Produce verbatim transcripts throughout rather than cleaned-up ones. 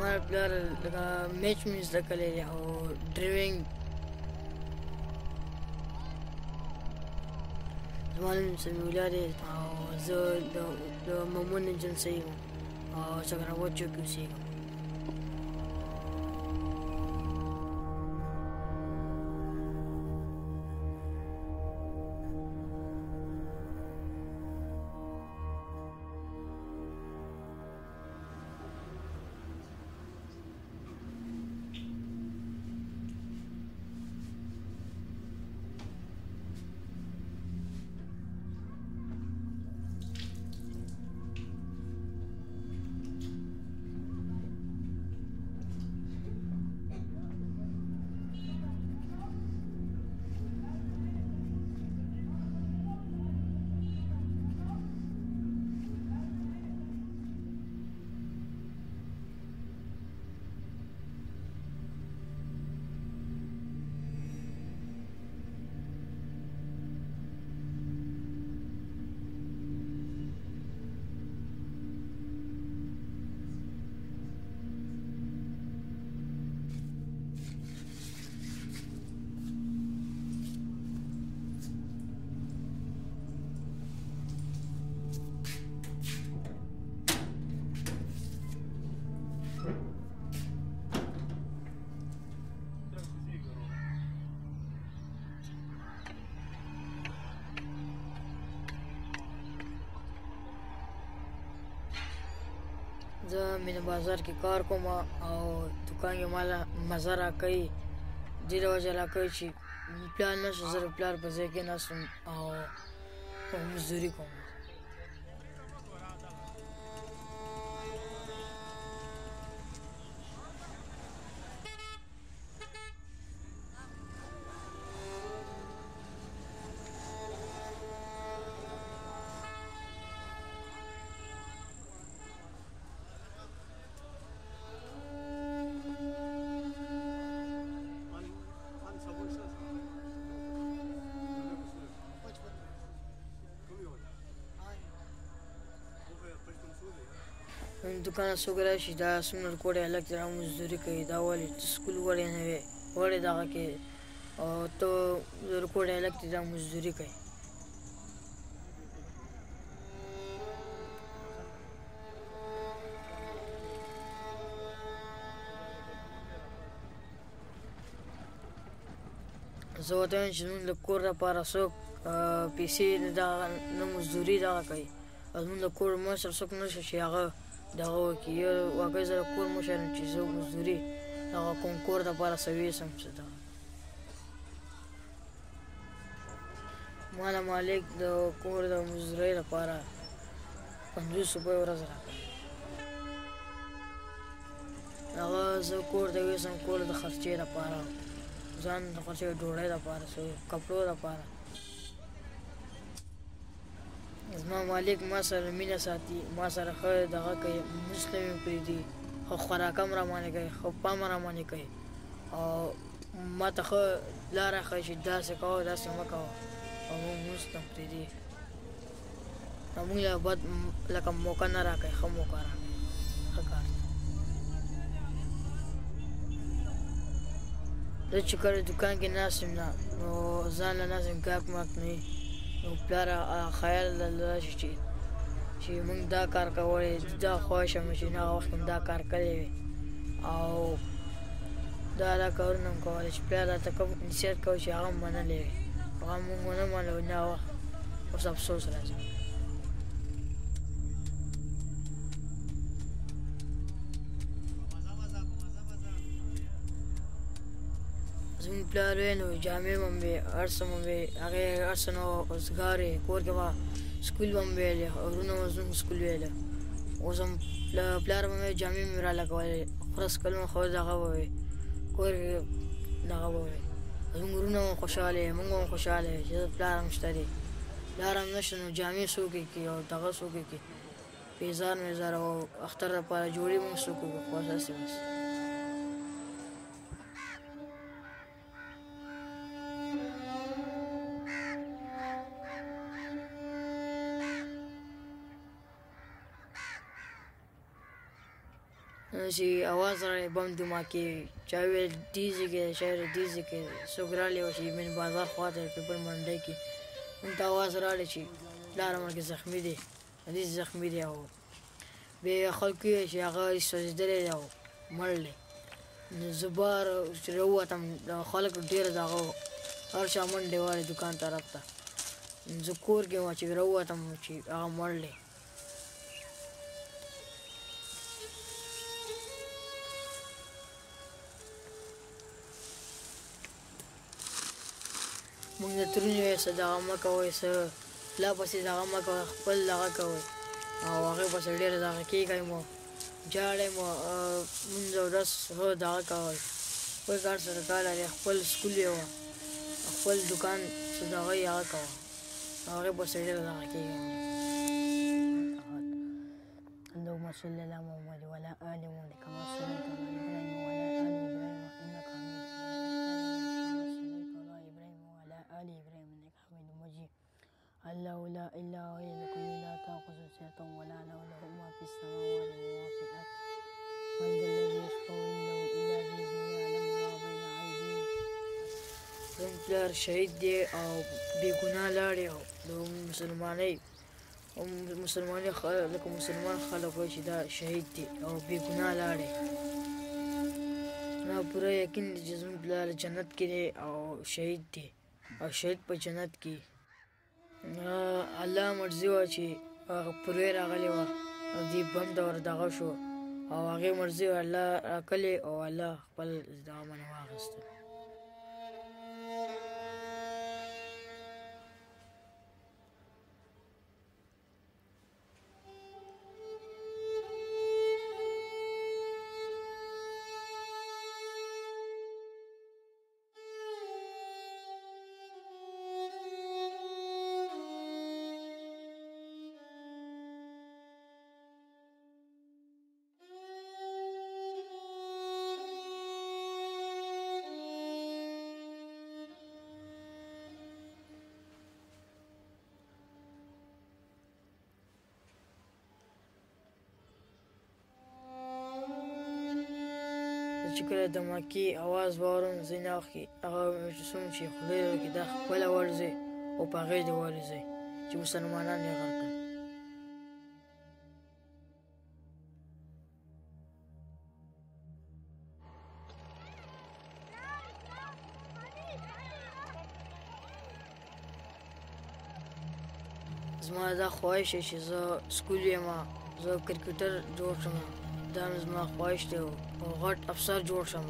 زما پلار لکه میچ مې زده کړی دی او ډریونګ. زما نوم سمیع دی او زه د مامون ایجنسۍ یم او سګراباد چوک کې اوسېږم. زه مینه بازار کې کار کوم او دوکان کې ماله مزه راکوي. ډېره وجه راکوي چې پلار نشته، زه د پلار په ځای کې ناست یم او مزدوري کوم. دوکانه څوک راشي دا څومره کوډی هلک دی را مزدوري کوي، دا ولې ته سکول وړی نه وې، وړې دغه کې او ته کوډی هلک دی دا مزدوري کوي. زه ورته وایم چې زمونږ د کور دپاره څوک پیسې دغه نه مزدوري دغه کوي او زمونږ د کور مشر څوک نشته چې هغه دغه وکړي. یو واقعي زه د کور مشر یم چې زه مزدوري دغه کوم کور دپاره څه ویسم څه دغه. ما له مالک د کور د مزدورۍ لپاره پنځوس روپۍ ورځ راکوي. هغه زه کور ته ویسم کور د خرچې لپاره، ځان د خرچې ډوډۍ لپاره، څه کپړو لپاره. زما مالک ما سره مینه ساتي، ما سره ښه دغه کوي، مونځ ته مې پرېږدي، ښه خوراک هم راباندې کوي، ښه پام راباندې کوي او ما ته ښه لاره ښایي چې داسې کوه داسې مه کوه او مونږ مونځ ته پرېږدي. او مونږ له بد لکه موقع نه راکوي، ښه موقع راکوي، ښه کار ته. زه چې کله دوکان کې ناست یم نه نو ځان له ناست یم ګاک ماک نه وي نو پلار خیال راشي چې چې مونږ دا کار کولی، دا خوښه مې چې هغه وخت کې دا کار کړی وي او دا دا کارونه هم کولی چې پلار راته کوم نصیحت کوي چې هغه هم منلی وي، هغه مونږ ونه منلو نه وخت اوس افسوس راځي. زموږ پلار وی نو جامې به هم وې، هر څه به هم وې، هغې هر څه نه وه، روزګار یې، کور کې به سکول به هم ویلې، ورونه به زموږ سکول ویله. اوس هم پلار به مې جامې مې رالګولې، خره څکل مې خو دغه به وې، کور کې دغه به وې. زموږ ورونه به هم خوشحاله یې، موږ به هم خوشحاله یې چې پلار هم شته دی. پلار هم نشته نو جامې څوک یې کړي او دغه څوک یې کړي، پیزار میزار او اختر دپاره جوړې به هم څوک وکړي، خو هسې بس. چې اواز راغی بم دماکې چا ویل دې ځای کې دی چا ویل دې ځای کې دی څوک راغلی و چې مین بازار خواته پیپل منډۍ کې دلته اواز راغلی چې پلار مرګ زخمي دی حدیث زخمي دی او بیا خلکو ویل چې هغه سوځېدلی دی او مړ دی نو زه بار چې راووتم خلک ډېر د هغه هر چا منډې والې دوکان طرف ته زه کور کې وم چې راووتم چې هغه مړ دی مونږ د ترونې وایي څه دغه مه کوئ څه پلا پسې دغه مه کوئ خپل دغه کوئ او هغې پسې ډېر دغه کېږئ مو جاړئ مو لمونځ اودس ښه دغه کوئ خپل کار سره کار لري خپل سکول یې وه خپل دوکان څه دغه یې هغه کوه هغې پسې ډېر دغه کېږئ اللهم صل على محمد وعلى آل محمد كما صليت على إبراهيم وعلى آل إبراهيم إنك حميد آل إبراهيم إنك حميد مجيد الله لا إله إلا هو لا تأخذه سنة ولا نوم له ما في السماوات وما في الأرض من ذا الذي يشفع عنده إلا بإذنه يعلم ما بين أيديهم زموږ پلار شهید دی او بېګناه لاړې او د مسلمانۍ مسلمانۍ لکه مسلمان خلک وایي چې دا شهید دی او بېګناه لاړې ما پوره یقین دی چې زموږ پلار جنت کې دی او شهید دی او شهید په جنت کې الله مرضي وه چې هغه پروی راغلی وه او دې بم ته ور دغه شو او هغې مرضي وه الله راکلې او الله خپل دغه باندې واخیستل چې کله د مکې اواز واورم ځینې وخت کې هغه څوم چې خدای وکړي دا خپله ورځئ او په هغې دې والوځئ چې مسلمانان یې غر کړي زما دا خواهش دی چې زه سکول یم زه کرکټر جوړ شم دا زما خواهش دی او غټ افسر جوړ شم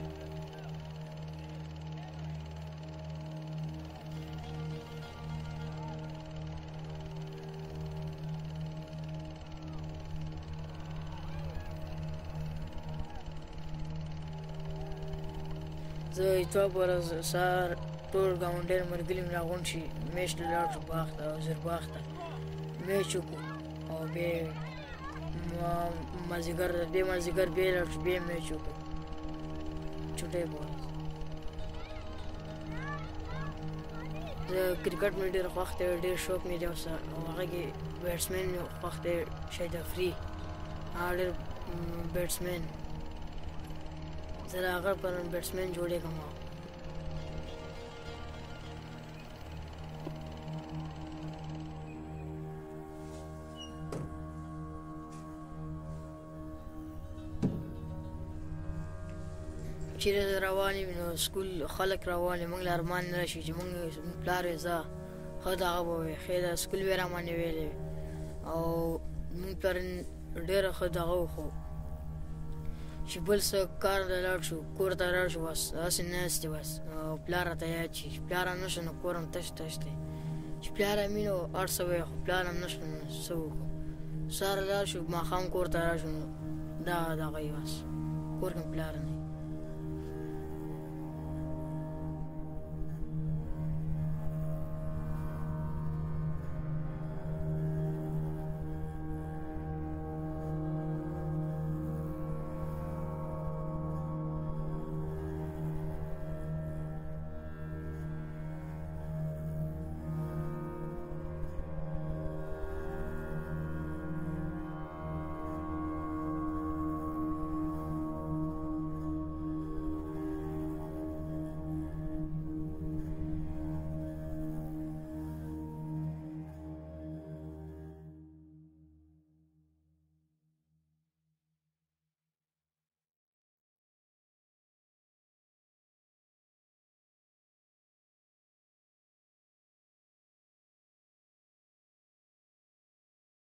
زه اتوار په ورځ سهار ټول ګاونډیان ملګري مې راغونډ شي میچ ته لاړ شو باغ ته او زیرباغ ته میچ وکړو او بیا مازدیګر بیا مازدیګر بیا لاړ شو بیا میچ وکړو چوټۍ په ورځ د کرکټ مې ډېر خوښ دی ډېر شوق مې دی ورسره او هغه کې بیټسمین مې خوښ دی شهید افري هغه ډېر بیټسمین زه د هغه پر بیټسمین جوړېږم چیرې روان یم نو سکول خلک روان یې موږ له ارمان نه راشي چې موږ پلار یې ځه ښه دغه به وایي ښې د سکول وې راباندې ویلې او موږ پلار ډېره ښه دغه و خو چې بل څه کار ته لاړ شو کور ته لاړ شو بس هسې ناست دی بس پلار راته یاد شي چې پلار هم نشته نو کور هم تش تش دی چې پلار هم وي نو هر څه وایي خو پلار هم نشته نو څه وکړو سهار لاړ شو ماښام کور ته لاړ شو نو دا دغه یې بس کور کې پلار نه